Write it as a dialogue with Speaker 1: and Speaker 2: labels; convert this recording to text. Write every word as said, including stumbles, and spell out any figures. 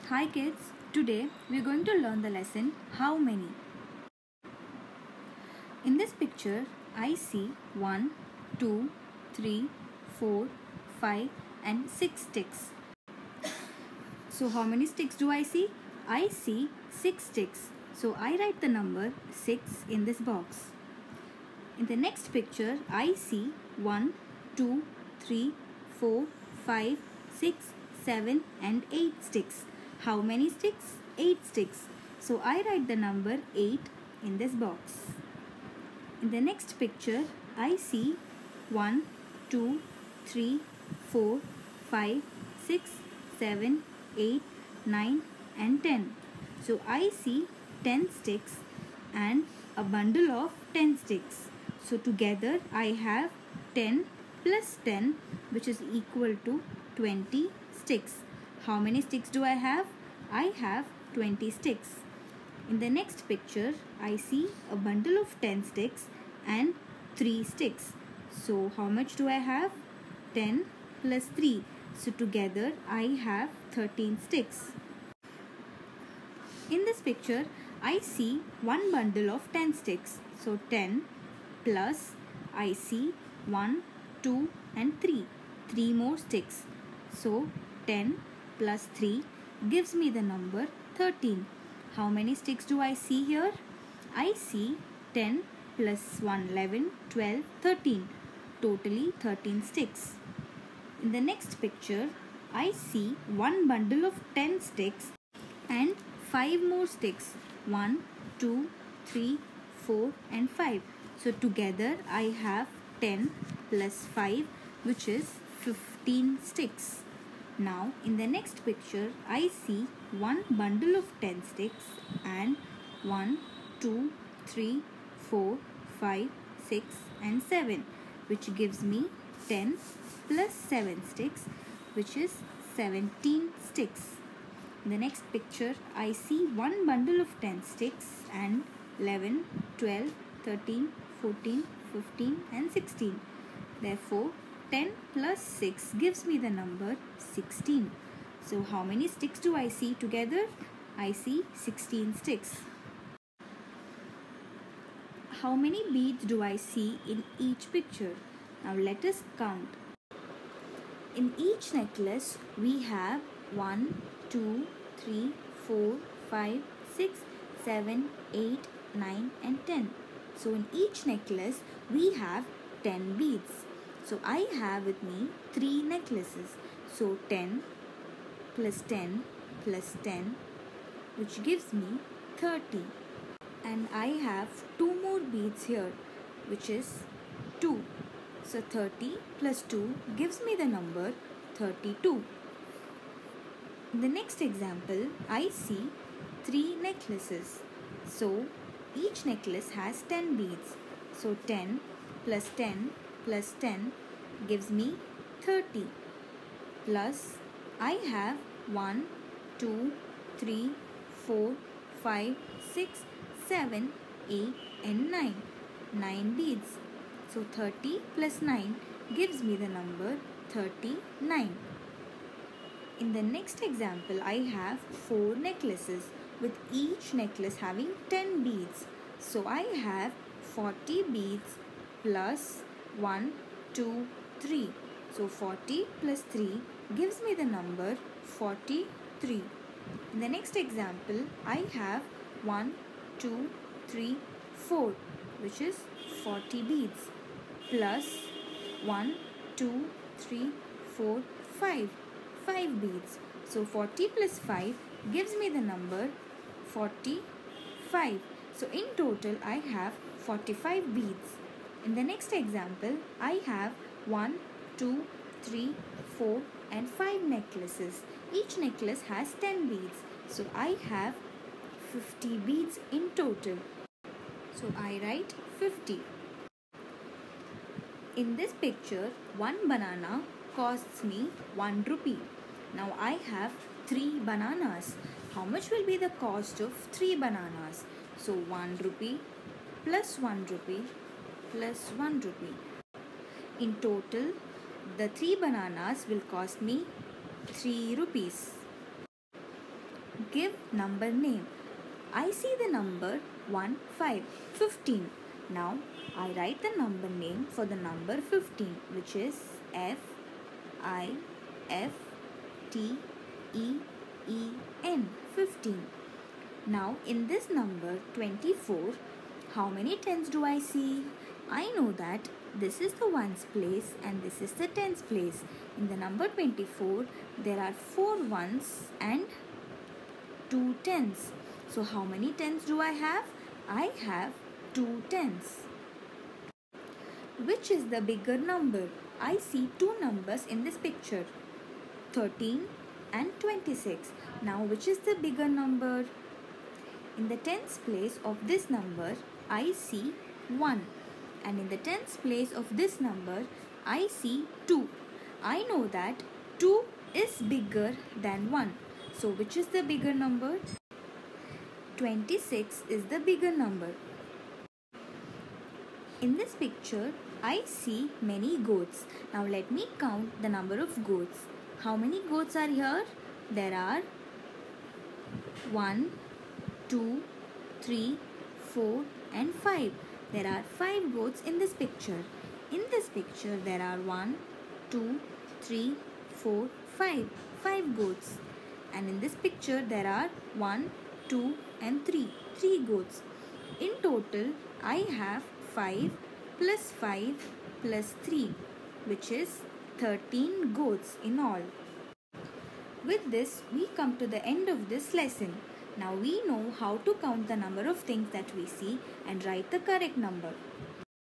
Speaker 1: Hi kids, today we are going to learn the lesson how many. In this picture, I see one, two, three, four, five and six sticks. So how many sticks do I see? I see six sticks. So I write the number six in this box. In the next picture, I see one, two, three, four, five, six, seven and eight sticks. How many sticks? eight sticks. So I write the number eight in this box. In the next picture, I see one, two, three, four, five, six, seven, eight, nine and ten. So I see ten sticks and a bundle of ten sticks. So together I have ten plus ten, which is equal to twenty sticks. How many sticks do I have? I have twenty sticks. In the next picture, I see a bundle of ten sticks and three sticks. So how much do I have? ten plus three. So together I have thirteen sticks. In this picture, I see one bundle of ten sticks. So ten plus I see one, two and three. three more sticks. So ten plus three gives me the number thirteen. How many sticks do I see here? I see ten plus one, eleven, twelve, thirteen. Totally thirteen sticks. In the next picture, I see one bundle of ten sticks and five more sticks. one, two, three, four and five. So together I have ten plus five, which is fifteen sticks. Now in the next picture, I see one bundle of ten sticks and one, two, three, four, five, six and seven, which gives me ten plus seven sticks, which is seventeen sticks. In the next picture, I see one bundle of ten sticks and eleven, twelve, thirteen, fourteen, fifteen and sixteen. Therefore, ten plus six gives me the number sixteen. So how many sticks do I see together? I see sixteen sticks. How many beads do I see in each picture? Now let us count. In each necklace we have one, two, three, four, five, six, seven, eight, nine and ten. So in each necklace we have ten beads. So I have with me three necklaces. So ten plus ten plus ten, which gives me thirty. And I have two more beads here, which is two. So thirty plus two gives me the number thirty-two. In the next example, I see three necklaces. So each necklace has ten beads. So ten plus ten plus ten gives me thirty. Plus I have one, two, three, four, five, six, seven, eight and nine. nine beads. So thirty plus nine gives me the number thirty-nine. In the next example, I have four necklaces with each necklace having ten beads. So I have forty beads plus one, two, three. So forty plus three gives me the number forty-three. In the next example, I have one, two, three, four, which is forty beads plus one, two, three, four, five. five beads. So forty plus five gives me the number forty-five. So in total I have forty-five beads. In the next example, I have one, two, three, four and five necklaces. Each necklace has ten beads. So I have fifty beads in total. So I write fifty. In this picture, one banana costs me one rupee. Now I have three bananas. How much will be the cost of three bananas? So one rupee plus one rupee plus one rupee. In total, the three bananas will cost me three rupees. give number name. I see the number one, five, fifteen. Now I write the number name for the number fifteen, which is F I F T E E N, fifteen. Now in this number twenty-four, how many tens do I see? I know that this is the ones place and this is the tens place. In the number twenty-four, there are four ones and two tens. So how many tens do I have? I have two tens. Which is the bigger number? I see two numbers in this picture, thirteen and twenty-six. Now which is the bigger number? In the tens place of this number, I see one. And in the tens place of this number, I see two. I know that two is bigger than one. So which is the bigger number? twenty-six is the bigger number. In this picture, I see many goats. Now let me count the number of goats. How many goats are here? There are one, two, three, four and five. There are five goats in this picture. In this picture, there are one, two, three, four, five. Five goats. And in this picture, there are one, two and three. Three goats. In total, I have five plus five plus three, which is thirteen goats in all. With this, we come to the end of this lesson. Now we know how to count the number of things that we see and write the correct number.